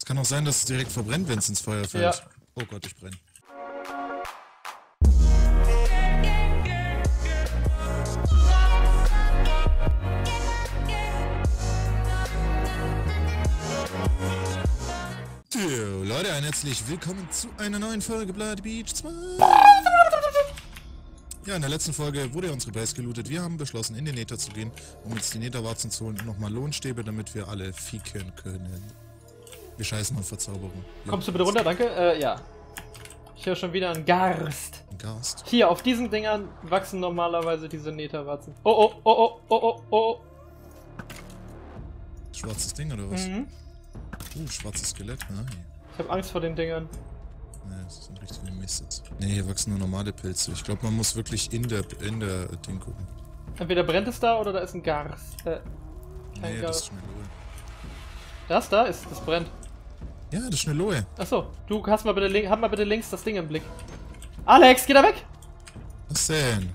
Es kann auch sein, dass es direkt verbrennt, wenn es ins Feuer fällt. Ja. Oh Gott, ich brenne. So, Leute, ein herzlich willkommen zu einer neuen Folge Bloody Beach 2. Ja, in der letzten Folge wurde ja unsere Base gelootet. Wir haben beschlossen, in den Nether zu gehen, um uns die Netherwarzen zu holen und nochmal Lohnstäbe, damit wir alle ficken können. Wir scheißen auf Verzauberung. Ja. Kommst du bitte runter, danke? Ja. Ich höre schon wieder einen Garst. Ein Gast. Hier, auf diesen Dingern wachsen normalerweise diese Netherwarzen. Oh, oh, oh, oh, oh, oh, oh. Schwarzes Ding oder was? Mhm. Schwarzes Skelett. Nein. Ich habe Angst vor den Dingern. Nee, das sind richtige Mist. Nee, hier wachsen nur normale Pilze. Ich glaube, man muss wirklich in der Ding gucken. Entweder brennt es da oder da ist ein Garst. Kein Nee, das Garst. ist Schnellohe. Das da ist, das brennt. Ja, das ist Schnellohe. Achso, du hast mal bitte, hab mal bitte links das Ding im Blick. Alex, geh da weg! Was denn?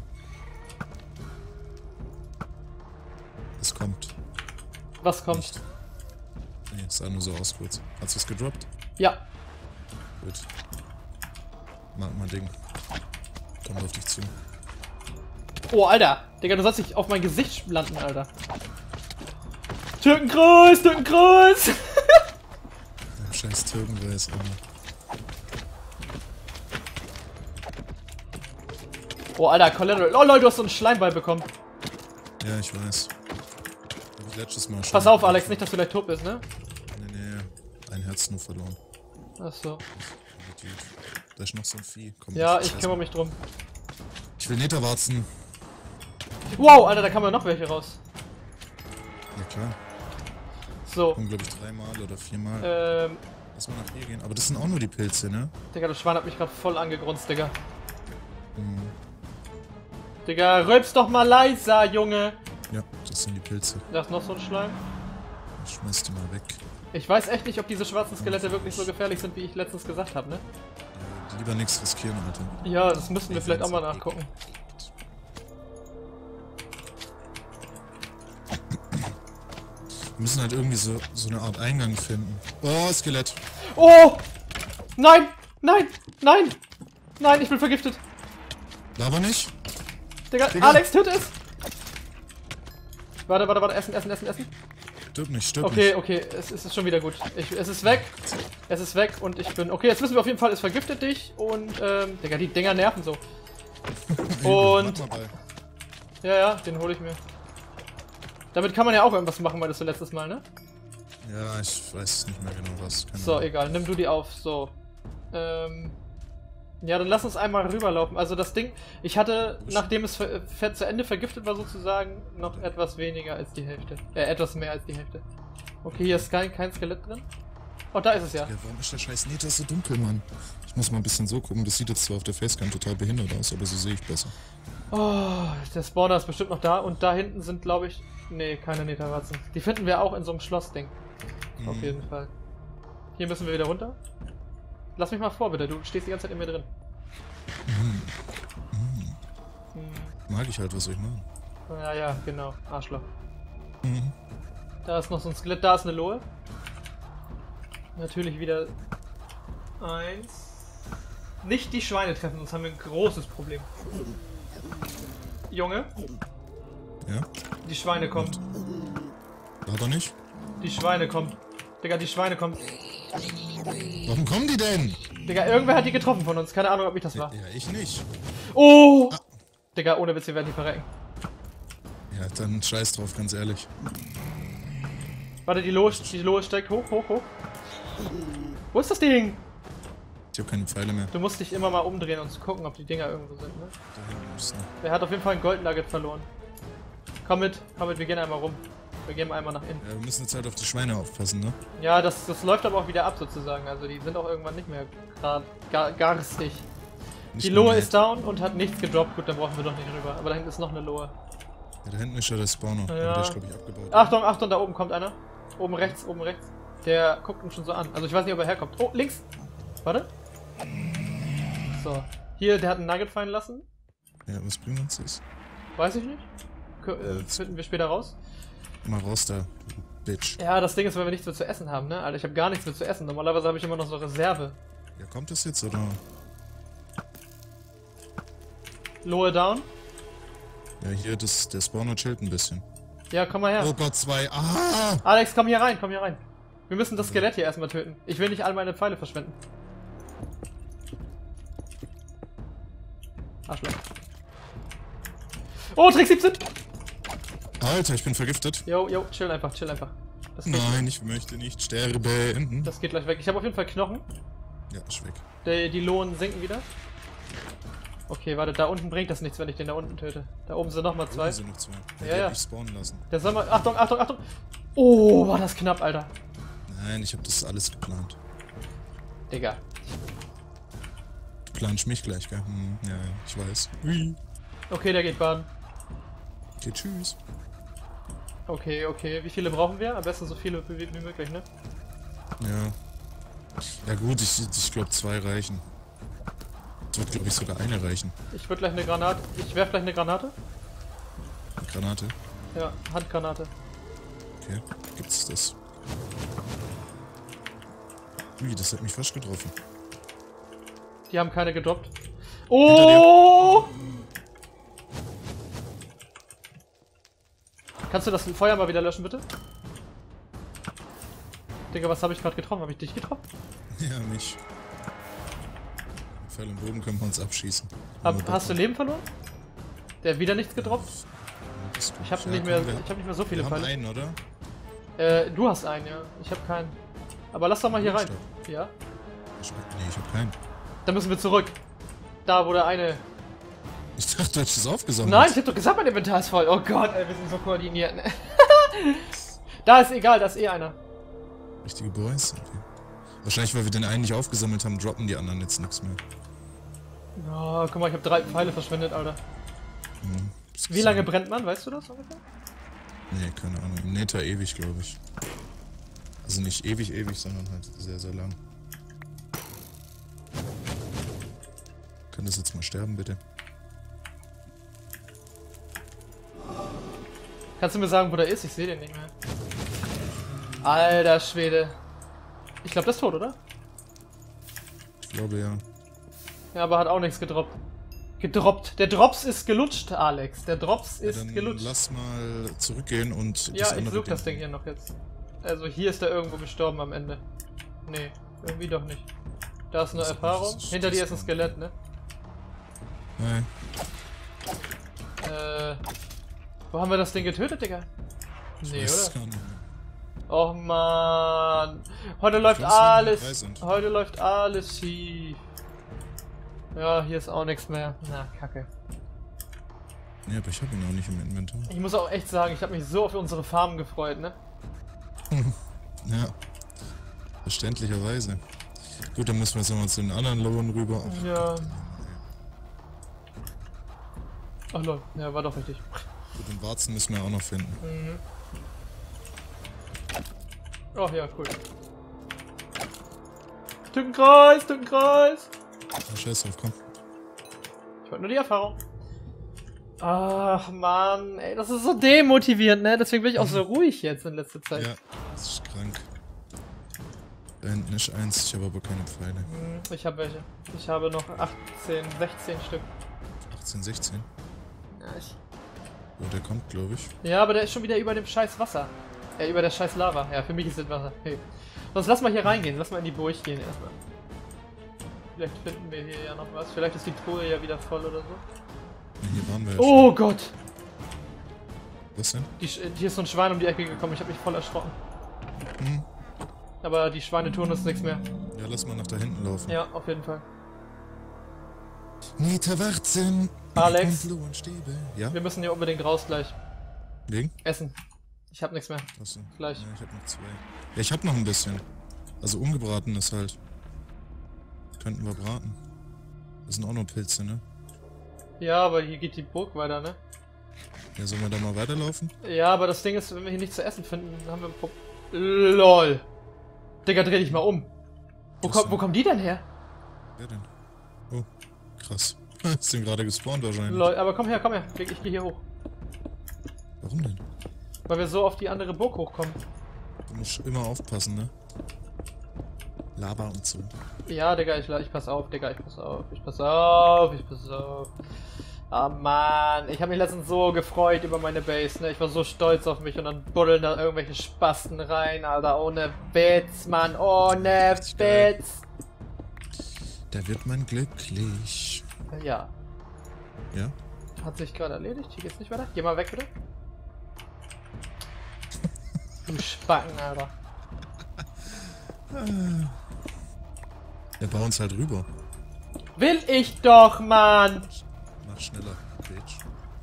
Es kommt. Was kommt? Nicht. Nee, es sah nur so aus kurz. Hast du es gedroppt? Ja. Gut. Mag mal Ding. Kommt auf dich zu. Oh, Alter. Digga, du sollst nicht auf mein Gesicht landen, Alter. Türkenkreuz, Türkenkreuz! Der scheiß Türkenreis, Alter. Oh, Alter, Collateral. Oh, Leute, du hast so einen Schleimball bekommen. Ja, ich weiß. Hab ich letztes Mal schon. Pass auf, Alex, nicht, dass du gleich tot bist, ne? Nee. Ein Herz nur verloren. Achso. Da ist noch so ein Vieh. Komm, Ja, ich kümmere mich drum. Ich will Netherwarzen. Wow, Alter, da kann man noch welche raus. Ja klar. So. Kommen glaube ich 3-mal oder 4-mal. Lass mal nach hier gehen. Aber das sind auch nur die Pilze, ne? Digga, das Schwein hat mich gerade voll angegrunzt, Digga. Digga, rülpst doch mal leiser, Junge. Ja, das sind die Pilze. Da ist noch so ein Schleim. Ich schmeiß die mal weg. Ich weiß echt nicht, ob diese schwarzen Skelette wirklich so gefährlich sind, wie ich letztens gesagt habe, ne? Lieber nichts riskieren, Alter. Ja, das müssen wir vielleicht auch mal nachgucken. Wir müssen halt irgendwie so eine Art Eingang finden. Oh, Skelett. Oh! Nein! Nein! Nein! Nein, ich bin vergiftet! Lava nicht? Digga, Digga. Alex, töte es! Warte, essen. Stirb nicht, stirb Okay, nicht. okay, es ist schon wieder gut. Es ist weg. Es ist weg und ich bin... Okay, jetzt wissen wir auf jeden Fall, es vergiftet dich und, Digga, die Dinger nerven so. Und... Mach mal bei. Ja, den hole ich mir. Damit kann man ja auch irgendwas machen, meintest du letztes Mal, ne? Ja, ich weiß nicht mehr genau was. Keine So, Ahnung. egal, nimm du die auf. So. Ja, dann lass uns einmal rüberlaufen. Also das Ding, ich hatte, nachdem es zu Ende vergiftet war sozusagen, noch etwas weniger als die Hälfte. Etwas mehr als die Hälfte. Okay, hier ist kein Skelett drin. Oh, da ist es ja. Ja, warum ist der scheiß Nether so dunkel, Mann? Ich muss mal ein bisschen so gucken. Das sieht jetzt zwar auf der Facecam total behindert aus, aber so sehe ich besser. Oh, der Spawner ist bestimmt noch da. Und da hinten sind, glaube ich... Nee, keine Netherwarzen. Die finden wir auch in so einem Schlossding. Auf jeden Fall. Hier müssen wir wieder runter. Lass mich mal vor, bitte. Du stehst die ganze Zeit in mir drin. Mag ich halt, was soll ich machen? Ja, genau. Arschloch. Da ist noch so ein Skelett. Da ist eine Lohe. Natürlich wieder... Eins. Nicht die Schweine treffen, sonst haben wir ein großes Problem. Junge, Ja? die Schweine kommt. Lava nicht? Die Schweine kommt. Digga, die Schweine kommt. Warum kommen die denn? Digga, irgendwer hat die getroffen von uns. Keine Ahnung, ob ich das war. Ja, ich nicht. Oh! Digga, ohne Witz, wir werden die verrecken. Ja, dann scheiß drauf, ganz ehrlich. Warte, die Lohe steigt hoch. Wo ist das Ding? Ich habe keine Pfeile mehr. Du musst dich immer mal umdrehen und gucken, ob die Dinger irgendwo sind, ne? Da hinten ist noch. Der hat auf jeden Fall ein Goldnugget verloren. Komm mit, wir gehen einmal rum. Wir gehen einmal nach innen. Ja, wir müssen jetzt halt auf die Schweine aufpassen, ne? Ja, das läuft aber auch wieder ab sozusagen. Also die sind auch irgendwann nicht mehr garstig. Nicht Die nur Lohe mehr. ist down und hat nichts gedroppt. Gut, dann brauchen wir doch nicht rüber. Aber da hinten ist noch eine Lohe. Ja, da hinten ist ja der Spawner. Ja. Aber der ist, glaube ich, abgebaut. Achtung, da oben kommt einer. Oben rechts. Der guckt uns schon so an. Also ich weiß nicht, ob er herkommt. Oh, links. Warte. So. Hier, der hat einen Nugget fallen lassen. Ja, was bringt uns das? Weiß ich nicht. Finden wir später raus. Mal raus da. Bitch. Ja, das Ding ist, wenn wir nichts mehr zu essen haben, ne? Alter, ich habe gar nichts mehr zu essen. Normalerweise habe ich immer noch so Reserve. Ja, kommt das jetzt, oder? Lower down. Ja, hier, der Spawner chillt ein bisschen. Ja, komm mal her. Oh Gott, 2. Ah! Alex, komm hier rein, komm hier rein. Wir müssen das Skelett hier erstmal töten. Ich will nicht all meine Pfeile verschwenden. Arschloch. Oh, Trick 17! Alter, ich bin vergiftet. Jo, chill einfach, chill einfach. Das geht, Nein, ich möchte nicht sterben. das geht gleich weg. Ich habe auf jeden Fall Knochen. Ja, ist weg. Die Lohn sinken wieder. Okay, warte, da unten bringt das nichts, wenn ich den da unten töte. Da oben sind nochmal 2. Oben sind noch 2. Ja, ja. Ich spawnen lassen. Der soll mal. Achtung, Achtung, Achtung! Oh, war das knapp, Alter. Nein, ich habe das alles geplant. Digga. Du planst mich gleich, gell? Ja, ich weiß. Hui. Okay, der geht baden. Okay, tschüss. Okay, okay. Wie viele brauchen wir? Am besten so viele wie möglich, ne? Ja. Ja gut, ich glaube 2 reichen. Es wird, glaube ich, sogar eine reichen. Ich würde gleich eine Granate. Ich werf gleich eine Granate. Eine Granate. Ja, Handgranate. Okay, gibt's das? Ui, das hat mich fast getroffen. Die haben keine gedroppt. Oh! Kannst du das Feuer mal wieder löschen, bitte? Digga, was habe ich gerade getroffen? Habe ich dich getroffen? Ja, mich. Mit Pfeil und Bogen können wir uns abschießen. Hast du Leben verloren? Der hat wieder nichts gedroppt? Ich habe nicht mehr so viele Wir haben Pfeile. einen, oder? Du hast einen, ja. Ich habe keinen. Aber lass doch mal hier rein. Ja? Nee, ich hab keinen. Dann müssen wir zurück. Da, wo der eine... Ich dachte, du hättest es aufgesammelt. Nein, ich hab doch gesagt, mein Inventar ist voll. Oh Gott, ey, wir sind so koordiniert. Ne? Da ist egal, da ist eh einer. Richtige Boys? Okay. Wahrscheinlich, weil wir den einen nicht aufgesammelt haben, droppen die anderen jetzt nichts mehr. Oh, guck mal, ich habe 3 Pfeile verschwendet, Alter. Wie lange brennt man, weißt du das ungefähr? Nee, keine Ahnung. Im Nether ewig, glaube ich. Also nicht ewig, sondern halt sehr, sehr lang. Kann das jetzt mal sterben, bitte? Kannst du mir sagen, wo der ist? Ich sehe den nicht mehr. Alter Schwede. Ich glaube, der ist tot, oder? Ich glaube, ja. Ja, aber hat auch nichts gedroppt. Gedroppt. Der Drops ist gelutscht, Alex. Der Drops ist Dann gelutscht. lass mal zurückgehen und Ja, ich andere suche das Ding hier noch jetzt. Also hier ist er irgendwo gestorben am Ende. Nee, irgendwie doch nicht. Da ist eine Das ist Erfahrung. nicht- Hinter das dir ist ein ist- Skelett, ne? Nein. Wo haben wir das Ding getötet, Digga? Ich Nee, weiß es oder? gar nicht mehr. Oh man. Heute läuft weiß nicht, wo wir alles. sind. Heute läuft alles schief. Ja, hier ist auch nichts mehr. Na, kacke. Nee, aber ich habe ihn auch nicht im Inventar. Ich muss auch echt sagen, ich habe mich so auf unsere Farm gefreut, ne? Ja. Verständlicherweise. Gut, dann müssen wir jetzt nochmal zu den anderen Lohn rüber. Ach, Ja. Ach lol, ja, war doch richtig. Gut, den Warzen müssen wir auch noch finden. Mhm. Oh ja, cool. Tückenkreis, Tückenkreis. Ah, scheiß drauf, komm. Ich wollte nur die Erfahrung. Ach man, ey, das ist so demotivierend, ne? Deswegen bin ich auch so ruhig jetzt in letzter Zeit. Ja, das ist krank. Da hinten ist eins, ich habe aber keine Pfeile. Ich habe welche. Ich habe noch 18, 16 Stück. 18, 16. Ja, Oh, der kommt, glaube ich. ja, aber der ist schon wieder über dem scheiß Wasser. Über der scheiß Lava. Ja, für mich ist das Wasser. Hey. Sonst lass mal hier reingehen. Lass mal in die Burg gehen erstmal. Vielleicht finden wir hier ja noch was. Vielleicht ist die Truhe ja wieder voll oder so. Ja, hier waren wir ja Oh Gott! schon. Was denn? Hier ist so ein Schwein um die Ecke gekommen. Ich habe mich voll erschrocken. Hm. Aber die Schweine tun uns nichts mehr. Ja, lass mal nach da hinten laufen. Ja, auf jeden Fall. Netherwarzen. Alex. Und Lohenstäbe. Ja? Wir müssen hier unbedingt raus gleich. Wegen? Essen. Ich habe nichts mehr. Achso. Gleich. Ja, ich habe noch 2. Ja, ich habe noch ein bisschen. Also ungebratenes halt. Könnten wir braten. Das sind auch nur Pilze, ne? Ja, aber hier geht die Burg weiter, ne? Ja, sollen wir da mal weiterlaufen? Ja, aber das Ding ist, wenn wir hier nichts zu essen finden, dann haben wir ein Problem. LOL. Digga, dreh dich mal um. Wo kommen die denn her? Wer denn? Oh, krass. Ist denn gerade gespawnt wahrscheinlich. LOL, aber komm her, komm her. Ich geh hier hoch. Warum denn? Weil wir so auf die andere Burg hochkommen. Du musst immer aufpassen, ne? Lava und so. Ja, Digga, ich pass auf, Digga, ich pass auf, ich pass auf, ich pass auf. Ah, Mann, ich habe mich letztens so gefreut über meine Base, ne? Ich war so stolz auf mich und dann buddeln da irgendwelche Spasten rein, Alter, ohne Witz, Mann, ohne Witz. Da wird man glücklich. Ja. Ja? Hat sich gerade erledigt, hier geht's nicht weiter. Geh mal weg, bitte. Du Spacken, Alter. Ja, bau uns halt rüber. Will ich doch, Mann! Mach schneller, Bitch.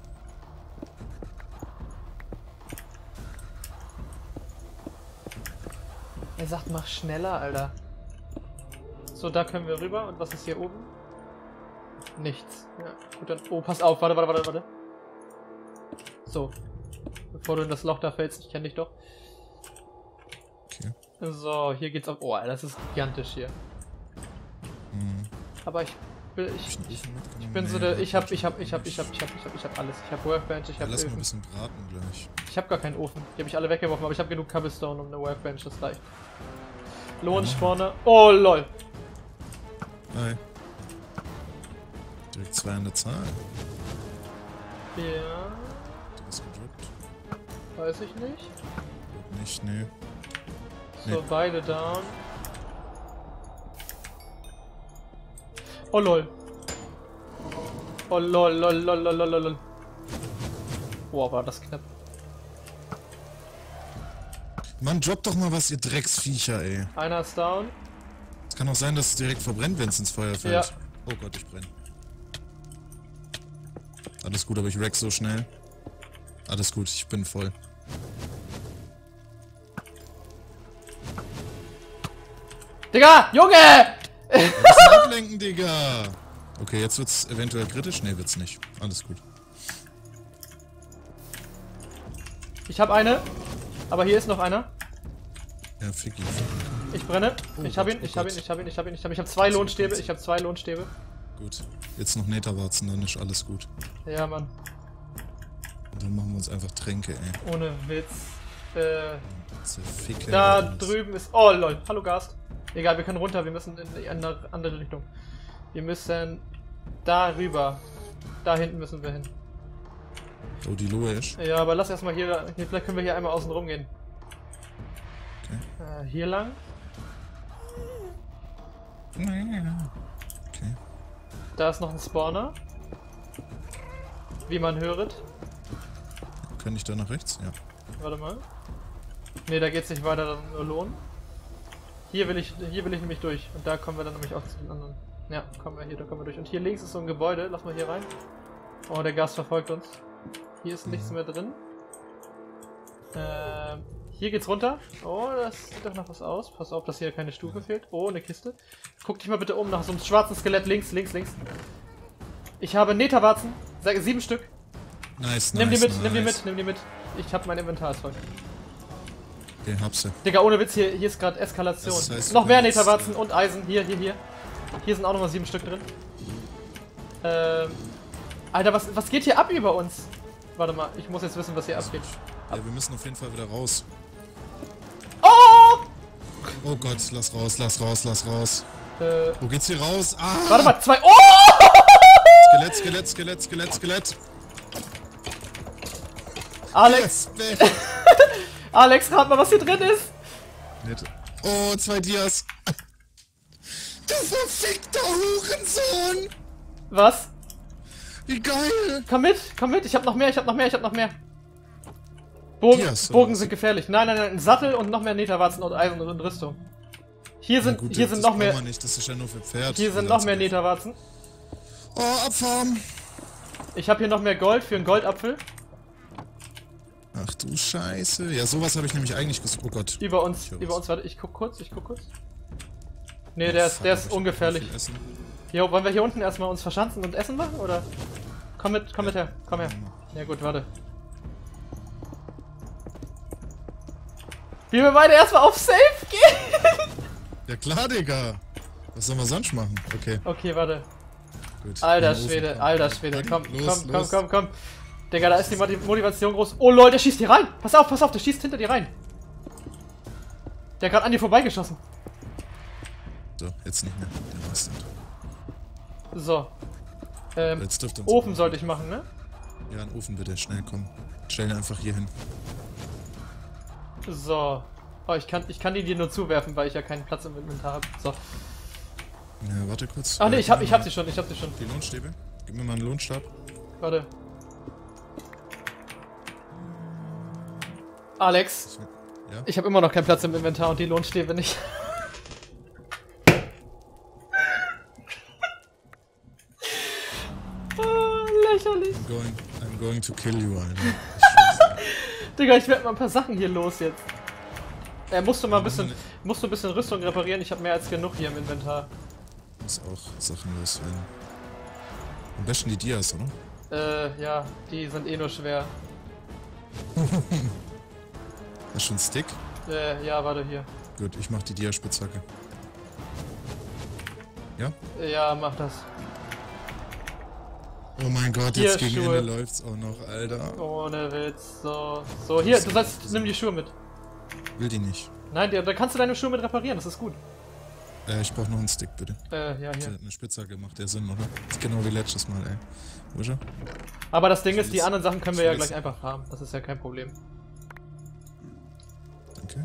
Er sagt, mach schneller, Alter. So, da können wir rüber. Und was ist hier oben? Nichts. Ja, gut, dann... Oh, pass auf. Warte. So. Bevor du in das Loch da fällst, ich kenne dich doch. Okay. So, hier geht's auf... Oh, Alter, das ist gigantisch hier. Aber ich bin so der... Ich hab alles. Ich hab Workbench, ich hab Lass mal ein Öfen. bisschen braten gleich. Ich hab gar keinen Ofen. Die hab ich alle weggeworfen, aber ich hab genug Cobblestone und eine Workbench, das reicht. Lohnspawner. Oh, lol. Hi. Direkt 2 an der Zahl. Ja, Du hast gedrückt. weiß ich nicht. Wird nicht, nee. So, Nee. beide down. Oh lol. Oh lol. Boah, war das knapp. Mann, droppt doch mal was, ihr Drecksviecher, ey. Einer ist down. Es kann auch sein, dass es direkt verbrennt, wenn es ins Feuer fällt. Ja. Oh Gott, ich brenne. Alles gut, aber ich rack so schnell. Alles gut, ich bin voll. Digga, Junge! Wir müssen ablenken, Digga! Okay, jetzt wird's eventuell kritisch. Nee, wird's nicht. Alles gut. Ich hab eine. Aber hier ist noch einer. Ja, Ficky. Ich brenne. Oh Ich hab Gott, ihn, oh ich hab Gott. ihn, ich hab ihn, ich hab ihn, ich hab ihn. Ich hab zwei Lohnstäbe, ich hab 2 Lohnstäbe. Gut. Jetzt noch Netherwarzen, dann ist alles gut. Ja, Mann. Und dann machen wir uns einfach Tränke, ey. Ohne Witz. Zerficke. Da alles. drüben ist... Oh, lol. Hallo, Gast. Egal, wir können runter. Wir müssen in die andere Richtung. Wir müssen da rüber. Da hinten müssen wir hin. Oh, die Lohe ist. Ja, aber lass erstmal hier... Vielleicht können wir hier einmal außen rum gehen. Okay. Hier lang. Okay. Da ist noch ein Spawner. Wie man hört. Kann ich da nach rechts? Ja. Warte mal. Ne, da geht's nicht weiter, dann nur Lohn. Hier will ich nämlich durch. Und da kommen wir dann nämlich auch zu den anderen. Ja, da kommen wir durch. Und hier links ist so ein Gebäude. Lass mal hier rein. Oh, der Gast verfolgt uns. Hier ist nichts mehr drin. Hier geht's runter. Oh, das sieht doch noch was aus. Pass auf, dass hier keine Stufe fehlt. Oh, eine Kiste. Guck dich mal bitte um nach so einem schwarzen Skelett. Links. Ich habe Netherwarzen. 7 Stück. Nice, Nimm die nice. mit. Ich hab mein Inventar voll. Okay, hab sie. Digga, ohne Witz, hier ist gerade Eskalation. Das heißt, noch wir mehr können jetzt, Netherwarzen und Eisen. Hier. Hier sind auch nochmal 7 Stück drin. Alter, was geht hier ab über uns? Warte mal, ich muss jetzt wissen, was hier abgeht. Ja, wir müssen auf jeden Fall wieder raus. Oh! Oh Gott, lass raus. Wo geht's hier raus? Ah! Warte mal, 2. Oh! Skelett. Alex, Yes, Alex, rat mal, was hier drin ist. Nett. Oh, 2 Dias. Du verfickter Hurensohn! Was? Wie geil! Komm mit, ich hab noch mehr. Bogen Dias, oder was? sind gefährlich. Nein, ein Sattel und noch mehr Netherwarzen und Eisen und Rüstung. Hier sind das noch braucht mehr. man nicht, das ist ja nur für Pferd. Hier sind noch mehr Netherwarzen. Oh, Abfarm! Ich habe hier noch mehr Gold für einen Goldapfel. Ach du Scheiße. Ja, sowas habe ich nämlich eigentlich gesucht. Oh Gott. Über uns, warte, ich guck kurz. Nee, der ist ungefährlich. Jo, wollen wir hier unten erstmal uns verschanzen und Essen machen, oder? Komm mit her. Ja gut, warte. Wie wir beide erstmal auf Safe gehen? Ja klar, Digga. Was sollen wir sonst machen? Okay, Okay, warte. gut. Alter In den Ofen, Schwede, komm. Los. Komm. Digga, da ist die Motivation groß. Oh lol, der schießt hier rein. Pass auf, der schießt hinter dir rein. Der hat gerade an dir vorbeigeschossen. So, jetzt nicht mehr. Der weiß nicht. So. Jetzt dürfte uns Ofen sollte ich machen, ne? Ja, einen Ofen bitte, schnell kommen. Stell ihn einfach hier hin. So. Oh, ich kann die dir nur zuwerfen, weil ich ja keinen Platz im Inventar habe. So. Ja, warte kurz. Ach ne, ich hab sie schon, Die Lohnstäbe? Gib mir mal einen Lohnstab. Warte. Alex, Ja? ich habe immer noch keinen Platz im Inventar und die Lohnstäbe nicht. Oh, lächerlich. I'm going to kill you, Alter. Digga, ich werde mal ein paar Sachen hier los jetzt. Musst du ein bisschen Rüstung reparieren? Ich habe mehr als genug hier im Inventar. Muss auch Sachen loswerden. Am besten die Dias, oder? Ja, die sind eh nur schwer. Hast du schon einen Stick? Ja, warte hier. Gut, ich mach die Dia-Spitzhacke. Ja? Ja, mach das. Oh mein Gott, Hier, jetzt gegen Schuhe. Ende läuft's auch noch, Alter. Ohne Witz. So, hier, nimm die Schuhe mit. Will die nicht. Nein, da kannst du deine Schuhe mit reparieren, das ist gut. Ich brauch noch einen Stick, bitte. Ja, hier. Eine Spitzhacke macht der Sinn, oder? Das ist genau wie letztes Mal, ey. Wo ist er? Aber das Ding ist, die anderen Sachen können wir ja Scheiße. gleich einfach farmen. Das ist ja kein Problem. Danke.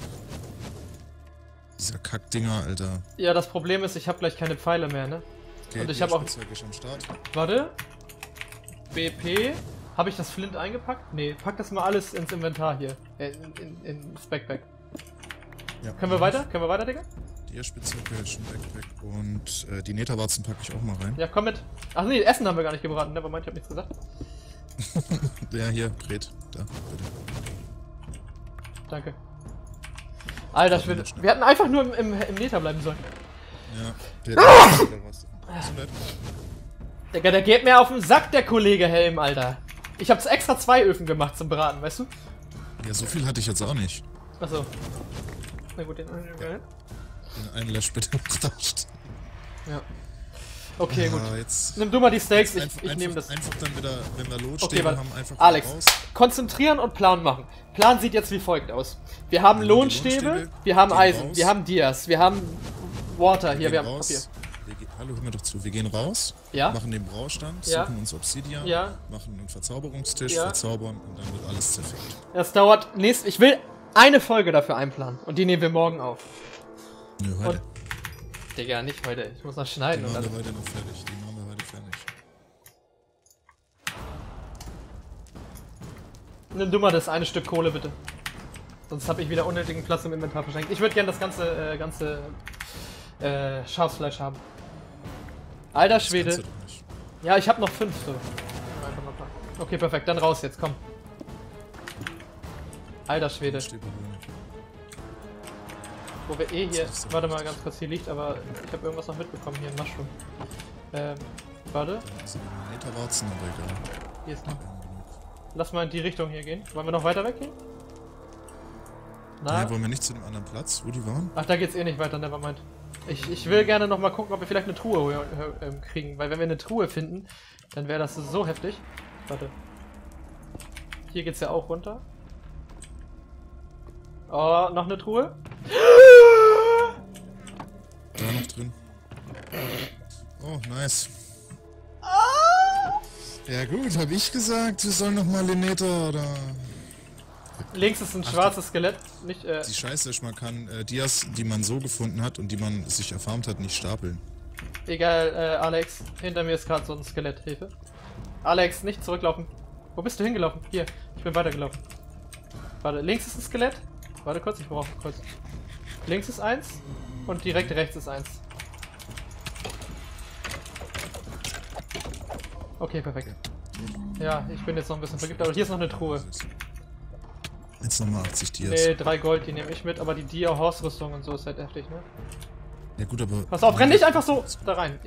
Dieser Kackdinger, Alter. Ja, das Problem ist, ich habe gleich keine Pfeile mehr, ne? Okay, Und ich habe auch... Spitzhacke ist am Start. Warte. BP. Habe ich das Flint eingepackt? Nee, pack das mal alles ins Inventar hier. Ins Backpack. Ja. Können wir weiter? Können wir weiter, Digga? Dia-Spitzhacke ist ein Backpack und die Netawarzen packe ich auch mal rein. Ja, komm mit. Ach nee, Essen haben wir gar nicht gebraten, ne? Aber meint, ich hab nichts gesagt. Ja, hier, dreht. Da, bitte. Danke. Alter Schwede. Wir hätten einfach nur im Nether bleiben sollen. Ja. Gesundheit. Digga, der geht mir auf den Sack, der Kollege Helm, Alter. Ich hab's extra 2 Öfen gemacht zum Braten, weißt du? Ja, so viel hatte ich jetzt auch nicht. Achso. Na gut, den Einen Lash bitte noch da stehen. Ja. Okay, gut. Jetzt Nimm du mal die Steaks, ich einfach, nehme das. Einfach dann wieder, wenn wir Lotstäbe Okay, warte. haben, einfach Alex, raus. konzentrieren und Plan machen. Plan sieht jetzt wie folgt aus. Wir haben Die Lohnstäbe, wir haben gehen Eisen, raus. wir haben Dias, wir haben Water, hier, wir haben raus. Papier. Hallo, hör mir doch zu. Wir gehen raus, Ja? machen den Braustand, Ja. suchen uns Obsidian, Ja. machen einen Verzauberungstisch, Ja. verzaubern und dann wird alles zerfickt. Das dauert ich will eine Folge dafür einplanen und die nehmen wir morgen auf. Nö, heute. Digga, nicht heute. Ich muss noch Die schneiden und machen dann. wir heute noch fertig. Die machen wir heute fertig. Nimm du mal das eine Stück Kohle, bitte. Sonst habe ich wieder unnötigen Platz im Inventar verschenkt. Ich würde gerne das ganze Schafsfleisch haben. Alter Das Schwede. kannst du doch nicht. Ja, ich habe noch 5. So. Einfach noch mal. Okay, perfekt. Dann raus jetzt, komm. Alter Schwede. Stäbe holen. Wo wir eh hier... Das ist so Warte mal richtig. ganz kurz, hier liegt, aber ich habe irgendwas noch mitbekommen. Hier, ein Mushroom. Warte. Das sind Netawarzen, aber egal. Hier ist noch. Wir haben genug. Lass mal in die Richtung hier gehen. Wollen wir noch weiter weggehen? Na? Ja, wollen wir nicht zu dem anderen Platz, wo die waren? Ach, da geht's eh nicht weiter, nevermind. Ich will gerne noch mal gucken, ob wir vielleicht eine Truhe kriegen. Weil wenn wir eine Truhe finden, dann wäre das so heftig. Warte. Hier geht's ja auch runter. Oh, noch eine Truhe? Da noch drin. Oh, nice. Ja gut, habe ich gesagt, wir sollen noch mal Leneta oder... Links ist ein schwarzes Skelett. Nicht, Die Scheiße ist, man kann Dias, die man so gefunden hat und die man sich erfarmt hat, nicht stapeln. Egal, Alex. Hinter mir ist gerade so ein Skelett. Hilfe. Alex, nicht zurücklaufen. Wo bist du hingelaufen? Hier, ich bin weitergelaufen. Warte, links ist ein Skelett. Warte kurz, ich brauche kurz. Links ist eins und direkt rechts ist eins. Okay, perfekt. Ja, ich bin jetzt noch ein bisschen vergiftet, aber hier ist noch eine Truhe. Jetzt nochmal 80 Dias. Nee, 3 Gold, die nehme ich mit, aber die Dia-Horse-Rüstung und so ist halt heftig, ne? Ja gut, aber... Pass auf, renn nicht einfach so da rein.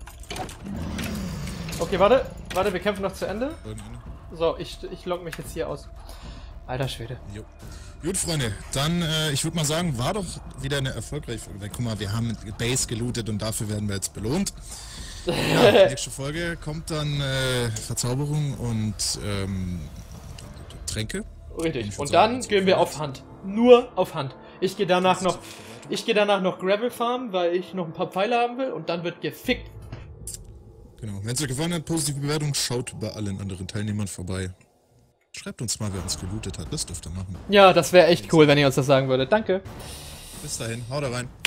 Okay, warte, wir kämpfen noch zu Ende. So, ich logge mich jetzt hier aus. Alter Schwede. Jo. Gut, Freunde, dann, ich würde mal sagen, war doch wieder eine erfolgreiche Folge. Guck mal, wir haben Base gelootet und dafür werden wir jetzt belohnt. Ja, nächste Folge kommt dann Verzauberung und Tränke. Richtig. Ich würd Und sagen, dann also gehen wir auf Hand. Nur auf Hand. Ich gehe danach noch Gravel farmen, weil ich noch ein paar Pfeile haben will und dann wird gefickt. Genau. Wenn es euch gefallen hat, positive Bewertung, schaut bei allen anderen Teilnehmern vorbei. Schreibt uns mal, wer uns gelootet hat. Das dürft ihr machen. Ja, das wäre echt cool, wenn ihr uns das sagen würdet. Danke. Bis dahin, haut rein.